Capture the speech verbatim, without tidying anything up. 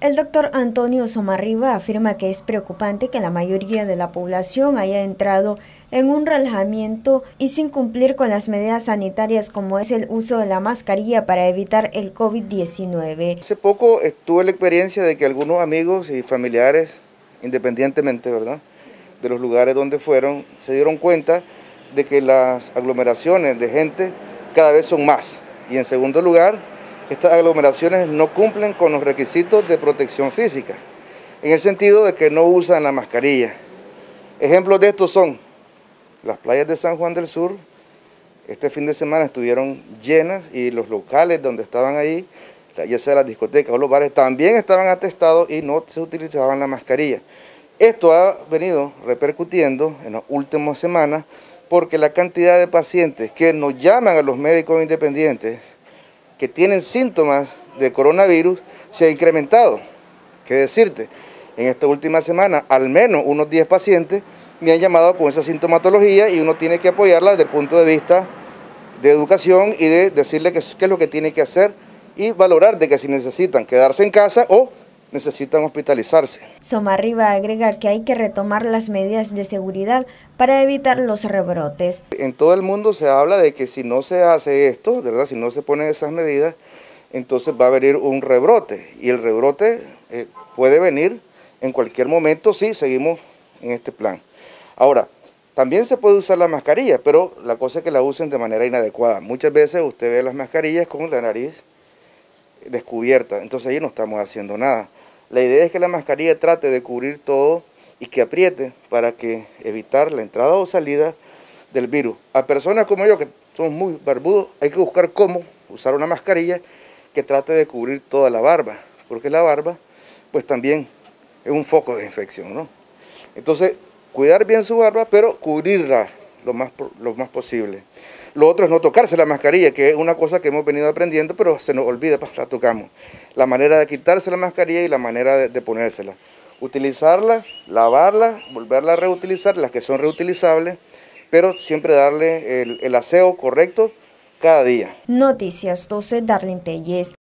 El doctor Antonio Somarriba afirma que es preocupante que la mayoría de la población haya entrado en un relajamiento y sin cumplir con las medidas sanitarias como es el uso de la mascarilla para evitar el COVID diecinueve. Hace poco tuve la experiencia de que algunos amigos y familiares, independientemente, ¿verdad?, de los lugares donde fueron, se dieron cuenta de que las aglomeraciones de gente cada vez son más. Y en segundo lugar, estas aglomeraciones no cumplen con los requisitos de protección física, en el sentido de que no usan la mascarilla. Ejemplos de estos son las playas de San Juan del Sur. Este fin de semana estuvieron llenas y los locales donde estaban ahí, ya sea las discotecas o los bares, también estaban atestados y no se utilizaban la mascarilla. Esto ha venido repercutiendo en las últimas semanas porque la cantidad de pacientes que nos llaman a los médicos independientes que tienen síntomas de coronavirus se ha incrementado. ¿Qué decirte? En esta última semana, al menos unos diez pacientes me han llamado con esa sintomatología y uno tiene que apoyarla desde el punto de vista de educación y de decirle qué es lo que tiene que hacer y valorar de que si necesitan quedarse en casa o necesitan hospitalizarse. Somarriba agrega que hay que retomar las medidas de seguridad para evitar los rebrotes. En todo el mundo se habla de que si no se hace esto, ¿verdad?, si no se ponen esas medidas, entonces va a venir un rebrote y el rebrote eh, puede venir en cualquier momento si seguimos en este plan. Ahora, también se puede usar la mascarilla, pero la cosa es que la usen de manera inadecuada. Muchas veces usted ve las mascarillas con la nariz descubierta, entonces ahí no estamos haciendo nada. La idea es que la mascarilla trate de cubrir todo y que apriete para que evitar la entrada o salida del virus. A personas como yo, que somos muy barbudos, hay que buscar cómo usar una mascarilla que trate de cubrir toda la barba, porque la barba pues también es un foco de infección, ¿no? Entonces, cuidar bien su barba, pero cubrirla lo más, lo más posible. Lo otro es no tocarse la mascarilla, que es una cosa que hemos venido aprendiendo, pero se nos olvida, pues la tocamos. La manera de quitarse la mascarilla y la manera de, de ponérsela. Utilizarla, lavarla, volverla a reutilizar, las que son reutilizables, pero siempre darle el, el aseo correcto cada día. Noticias doce, Darlene Telles.